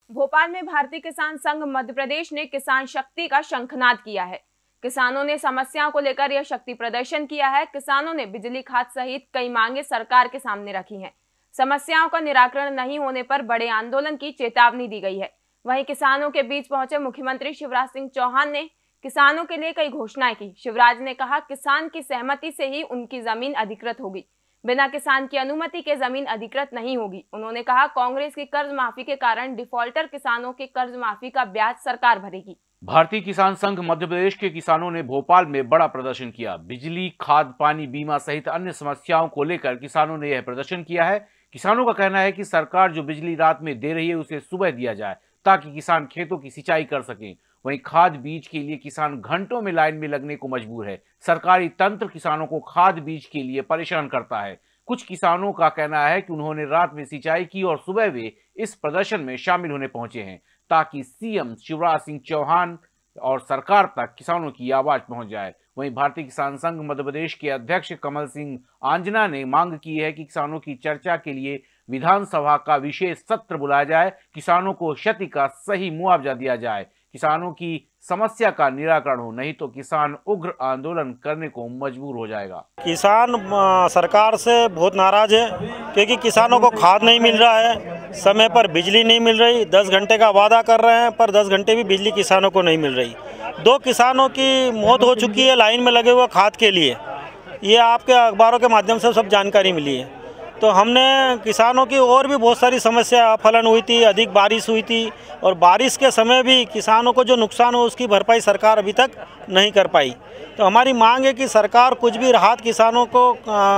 भोपाल में भारतीय किसान संघ मध्य प्रदेश ने किसान शक्ति का शंखनाद किया है। किसानों ने समस्याओं को लेकर यह शक्ति प्रदर्शन किया है। किसानों ने बिजली खाद सहित कई मांगे सरकार के सामने रखी हैं। समस्याओं का निराकरण नहीं होने पर बड़े आंदोलन की चेतावनी दी गई है। वहीं किसानों के बीच पहुंचे मुख्यमंत्री शिवराज सिंह चौहान ने किसानों के लिए कई घोषणाएं की। शिवराज ने कहा, किसान की सहमति से ही उनकी जमीन अधिकृत होगी, बिना किसान की अनुमति के जमीन अधिकृत नहीं होगी। उन्होंने कहा, कांग्रेस की कर्ज माफी के कारण डिफॉल्टर किसानों के कर्ज माफी का ब्याज सरकार भरेगी। भारतीय किसान संघ मध्य प्रदेश के किसानों ने भोपाल में बड़ा प्रदर्शन किया। बिजली, खाद, पानी, बीमा सहित अन्य समस्याओं को लेकर किसानों ने यह प्रदर्शन किया है। किसानों का कहना है कि सरकार जो बिजली रात में दे रही है उसे सुबह दिया जाए ताकि किसान खेतों की सिंचाई कर सकें। वहीं खाद बीज के लिए किसान घंटों में लाइन में लगने को मजबूर है। सरकारी तंत्र किसानों को खाद बीज के लिए परेशान करता है। कुछ किसानों का कहना है कि उन्होंने रात में सिंचाई की और सुबह वे इस प्रदर्शन में शामिल होने पहुंचे हैं ताकि सीएम शिवराज सिंह चौहान और सरकार तक किसानों की आवाज पहुंच जाए। वहीं भारतीय किसान संघ मध्य प्रदेश के अध्यक्ष कमल सिंह आंजना ने मांग की है कि किसानों की चर्चा के लिए विधानसभा का विशेष सत्र बुलाया जाए, किसानों को क्षति का सही मुआवजा दिया जाए, किसानों की समस्या का निराकरण हो, नहीं तो किसान उग्र आंदोलन करने को मजबूर हो जाएगा। किसान सरकार से बहुत नाराज है क्योंकि किसानों को खाद नहीं मिल रहा है, समय पर बिजली नहीं मिल रही। 10 घंटे का वादा कर रहे हैं पर 10 घंटे भी बिजली किसानों को नहीं मिल रही। 2 किसानों की मौत हो चुकी है लाइन में लगे हुए खाद के लिए। ये आपके अखबारों के माध्यम से सब जानकारी मिली है। तो हमने किसानों की और भी बहुत सारी समस्या, फलन हुई थी, अधिक बारिश हुई थी और बारिश के समय भी किसानों को जो नुकसान हो उसकी भरपाई सरकार अभी तक नहीं कर पाई। तो हमारी मांग है कि सरकार कुछ भी राहत किसानों को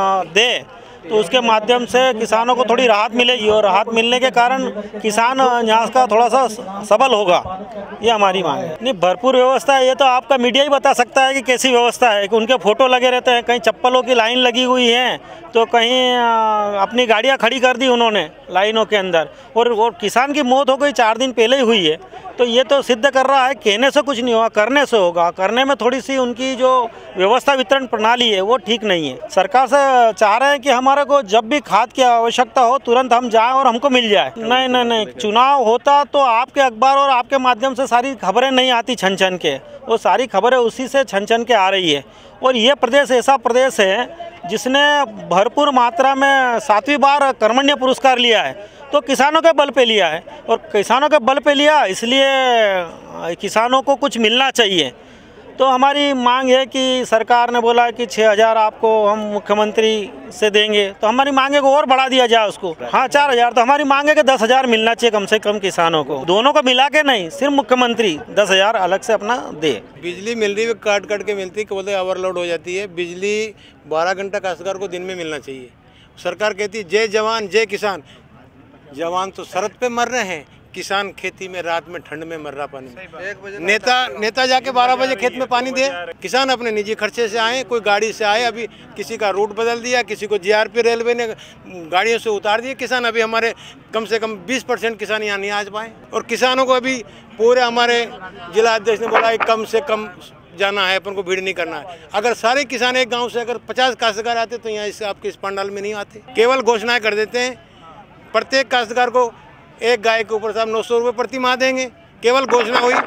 दे तो उसके माध्यम से किसानों को थोड़ी राहत मिलेगी और राहत मिलने के कारण किसान यहाँ का थोड़ा सा सबल होगा। ये हमारी मांग है। नहीं, भरपूर व्यवस्था है। ये तो आपका मीडिया ही बता सकता है कि कैसी व्यवस्था है। कि उनके फोटो लगे रहते हैं, कहीं चप्पलों की लाइन लगी हुई है तो कहीं अपनी गाड़ियाँ खड़ी कर दी उन्होंने लाइनों के अंदर। और किसान की मौत हो गई 4 दिन पहले ही हुई है। तो ये तो सिद्ध कर रहा है कहने से कुछ नहीं होगा, करने से होगा। करने में थोड़ी सी उनकी जो व्यवस्था वितरण प्रणाली है वो ठीक नहीं है। सरकार से चाह रहे हैं कि हमारे को जब भी खाद की आवश्यकता हो तुरंत हम जाएं और हमको मिल जाए। नहीं नहीं नहीं, चुनाव होता तो आपके अखबार और आपके माध्यम से सारी खबरें नहीं आती छन छन के। वो सारी खबरें उसी से छन छन के आ रही है। और ये प्रदेश ऐसा प्रदेश है जिसने भरपूर मात्रा में 7वीं बार कर्मण्य पुरस्कार लिया है, तो किसानों के बल पे लिया है। और किसानों के बल पे लिया इसलिए किसानों को कुछ मिलना चाहिए। तो हमारी मांग है कि सरकार ने बोला कि 6000 आपको हम मुख्यमंत्री से देंगे, तो हमारी मांगे को और बढ़ा दिया जाए उसको। हाँ, 4000। तो हमारी मांग है कि 10,000 मिलना चाहिए कम से कम किसानों को। दोनों को मिला के नहीं, सिर्फ मुख्यमंत्री 10,000 अलग से अपना दे। बिजली मिल रही है, काट काट के मिलती है, बोलते ओवरलोड हो जाती है। बिजली 12 घंटा काश्तकार को दिन में मिलना चाहिए। सरकार कहती है जय जवान जय किसान। जवान तो सरहद पे मर रहे हैं, किसान खेती में रात में ठंड में मर रहा पानी में। नेता जाके 12 बजे खेत में पानी दे। किसान अपने निजी खर्चे से आए, कोई गाड़ी से आए। अभी किसी का रूट बदल दिया, किसी को जीआरपी रेलवे ने गाड़ियों से उतार दिए। किसान अभी हमारे कम से कम 20% किसान यहाँ नहीं आ पाए। और किसानों को अभी पूरे हमारे जिला अध्यक्ष ने बोला कम से कम जाना है, अपन को भीड़ नहीं करना है। अगर सारे किसान एक गाँव से अगर 50 काश्तकार आते तो यहाँ इस आपके इस पंडाल में नहीं आते। केवल घोषणाएं कर देते हैं। प्रत्येक काश्तकार को एक गाय के ऊपर साहब 900 रुपये प्रति माह देंगे। केवल घोषणा हुई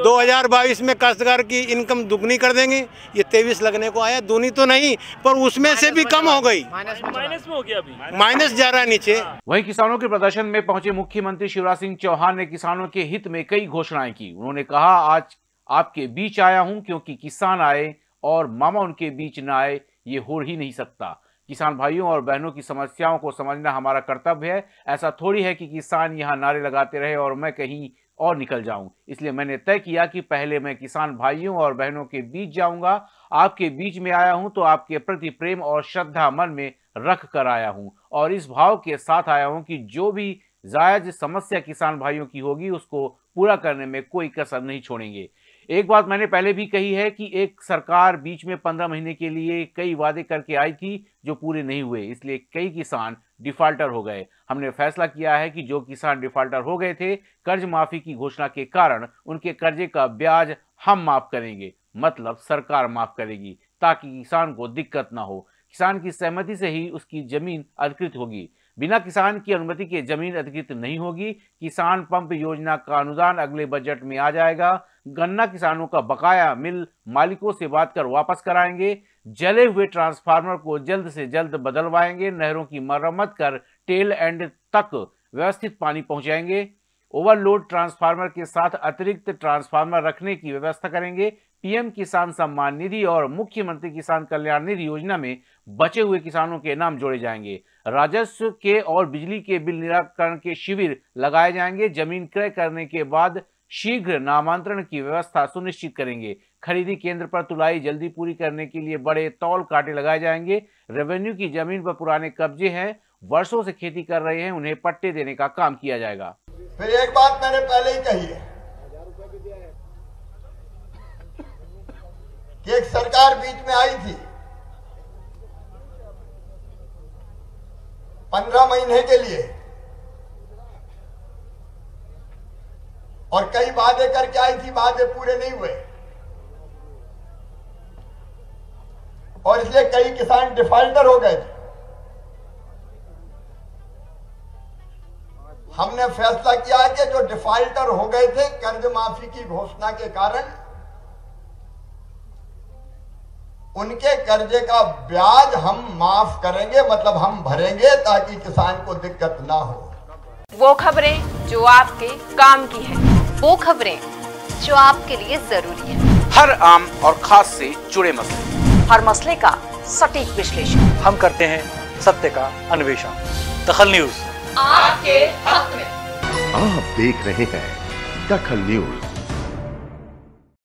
2022 में काश्तकार की इनकम दुगनी कर देंगे। ये 23 लगने को आया, दूनी तो नहीं पर उसमें से भी कम हो गई, माइनस में हो गया, अभी माइनस जा रहा है नीचे। वहीं किसानों के प्रदर्शन में पहुंचे मुख्यमंत्री शिवराज सिंह चौहान ने किसानों के हित में कई घोषणाएं की। उन्होंने कहा, आज आपके बीच आया हूं क्योंकि किसान आए और मामा उनके बीच न आए, ये हो ही नहीं सकता। किसान भाइयों और बहनों की समस्याओं को समझना हमारा कर्तव्य है। ऐसा थोड़ी है कि किसान यहाँ नारे लगाते रहे और मैं कहीं और निकल जाऊं। इसलिए मैंने तय किया कि पहले मैं किसान भाइयों और बहनों के बीच जाऊंगा। आपके बीच में आया हूं तो आपके प्रति प्रेम और श्रद्धा मन में रख कर आया हूं और इस भाव के साथ आया हूं कि जो भी जायज समस्या किसान भाइयों की होगी उसको पूरा करने में कोई कसर नहीं छोड़ेंगे। एक बात मैंने पहले भी कही है कि एक सरकार बीच में 15 महीने के लिए कई वादे करके आई थी जो पूरे नहीं हुए, इसलिए कई किसान डिफाल्टर हो गए। हमने फैसला किया है कि जो किसान डिफाल्टर हो गए थे, कर्ज माफी की घोषणा के कारण उनके कर्जे का ब्याज हम माफ करेंगे, मतलब सरकार माफ करेगी, ताकि किसान को दिक्कत ना हो। किसान की सहमति से ही उसकी जमीन अधिकृत होगी। बिना किसान की अनुमति के जमीन अधिकृत नहीं होगी। किसान पंप योजना का अनुदान अगले बजट में आ जाएगा। गन्ना किसानों का बकाया मिल मालिकों से बात कर वापस कराएंगे। जले हुए ट्रांसफार्मर को जल्द से जल्द बदलवाएंगे। नहरों की मरम्मत कर टेल एंड तक व्यवस्थित पानी पहुंचाएंगे। ओवरलोड ट्रांसफार्मर के साथ अतिरिक्त ट्रांसफार्मर रखने की व्यवस्था करेंगे। पीएम किसान सम्मान निधि और मुख्यमंत्री किसान कल्याण निधि योजना में बचे हुए किसानों के नाम जोड़े जाएंगे। राजस्व के और बिजली के बिल निराकरण के शिविर लगाए जाएंगे। जमीन क्रय करने के बाद शीघ्र नामांतरण की व्यवस्था सुनिश्चित करेंगे। खरीदी केंद्र पर तुलाई जल्दी पूरी करने के लिए बड़े तौल कांटे लगाए जाएंगे। रेवेन्यू की जमीन पर पुराने कब्जे हैं, वर्षों से खेती कर रहे हैं, उन्हें पट्टे देने का काम किया जाएगा। फिर एक बात मैंने पहले ही कही है कि एक सरकार बीच में आई थी 15 महीने के लिए और कई वादे करके आई थी, वादे पूरे नहीं हुए और इसलिए कई किसान डिफॉल्टर हो गए थे। हमने फैसला किया कि जो डिफॉल्टर हो गए थे कर्ज माफी की घोषणा के कारण, उनके कर्जे का ब्याज हम माफ करेंगे, मतलब हम भरेंगे ताकि किसान को दिक्कत ना हो। वो खबरें जो आपके काम की है, वो खबरें जो आपके लिए जरूरी है, हर आम और खास से जुड़े मसले, हर मसले का सटीक विश्लेषण हम करते हैं सत्य का अन्वेषण। दखल न्यूज आपके हक में। आप देख रहे हैं दखल न्यूज।